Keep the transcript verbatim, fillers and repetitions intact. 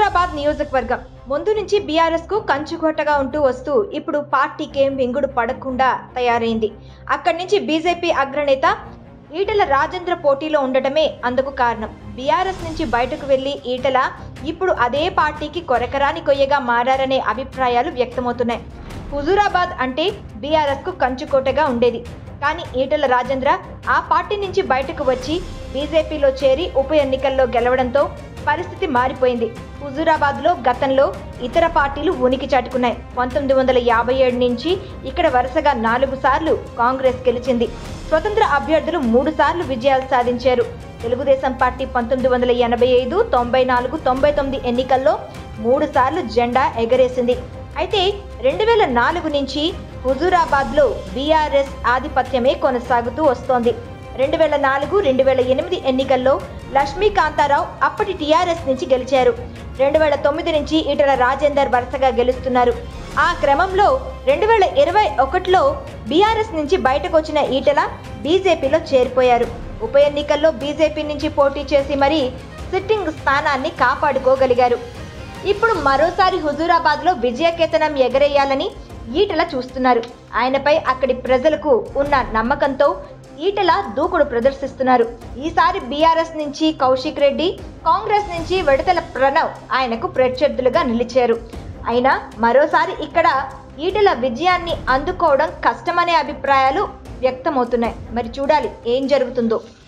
హుజూరాబాద్ నియోజకవర్గం ముందు నుంచి బీఆర్ఎస్ కు కంచుకోటగా ఉంటూ వస్తూ ఇప్పుడు పార్టీకేం వింగుడు పడకుండా తయారైంది. అక్కడి నుంచి బీజేపీ అగ్రనేత ఈటెల రాజేంద్ర పోటీలో ఉండటమే అందుకు కారణం. బీఆర్ఎస్ నుంచి బయటకు వెళ్లి ఈటెల ఇప్పుడు అదే పార్టీకి కొరకరాని కొయ్యగా మారారనే అభిప్రాయాలు వ్యక్తమవుతున్నాయి. హుజూరాబాద్ అంటే బీఆర్ఎస్ కు కంచుకోటగా ఉండేది. కానీ ఈటెల రాజేంద్ర ఆ పార్టీ నుంచి బయటకు వచ్చి బీజేపీలో చేరి ఉప ఎన్నికల్లో గెలవడంతో పరిస్థితి మారిపోయింది. హుజూరాబాద్ లో గతంలో ఇతర పార్టీలు ఉనికి చాటుకున్నాయి. పంతొమ్మిది వందల యాభై ఏడు నుంచి ఇక్కడ వరుసగా నాలుగు సార్లు కాంగ్రెస్ గెలిచింది. స్వతంత్ర అభ్యర్థులు మూడు సార్లు విజయాలు సాధించారు. తెలుగుదేశం పార్టీ పంతొమ్మిది వందల ఎనభై ఐదు తొంభై నాలుగు తొంభై తొమ్మిది ఎన్నికల్లో మూడు సార్లు జెండా ఎగరేసింది. అయితే రెండు వేల నాలుగు నుంచి హుజూరాబాద్ లో బీఆర్ఎస్ ఆధిపత్యమే కొనసాగుతూ వస్తోంది. రెండు వేల నాలుగు రెండు వేల ఎనిమిది ఎన్నికల్లో లక్ష్మీకాంతారావు అప్పటి టీఆర్ఎస్ నుంచి గెలిచారు. రెండు వేల తొమ్మిది నుంచి ఈటెల రాజేందర్ వరుసగా గెలుస్తున్నారు. ఆ క్రమంలో రెండు వేల ఇరవై ఒకటిలో బీఆర్ఎస్ నుంచి బయటకు వచ్చిన ఈటెల బీజేపీలో చేరిపోయారు. ఉప ఎన్నికల్లో బీజేపీ నుంచి పోటీ చేసి మరీ సిట్టింగ్ స్థానాన్ని కాపాడుకోగలిగారు. ఇప్పుడు మరోసారి హుజూరాబాద్ లో విజయకేతనం ఎగరేయాలని ఈటెల చూస్తున్నారు. ఆయనపై అక్కడి ప్రజలకు ఉన్న నమ్మకంతో ఈటెల దూకుడు ప్రదర్శిస్తున్నారు. ఈసారి బీఆర్ఎస్ నుంచి కౌశిక్ రెడ్డి, కాంగ్రెస్ నుంచి విడతల ప్రణవ్ ఆయనకు ప్రత్యర్థులుగా నిలిచారు. అయినా మరోసారి ఇక్కడ ఈటెల విజయాన్ని అందుకోవడం కష్టమనే అభిప్రాయాలు వ్యక్తమవుతున్నాయి. మరి చూడాలి ఏం జరుగుతుందో.